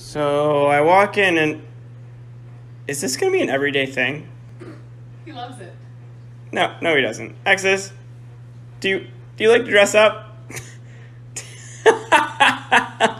So I walk in and is this gonna be an everyday thing? He loves it. No, he doesn't. Exes, do you like to dress up?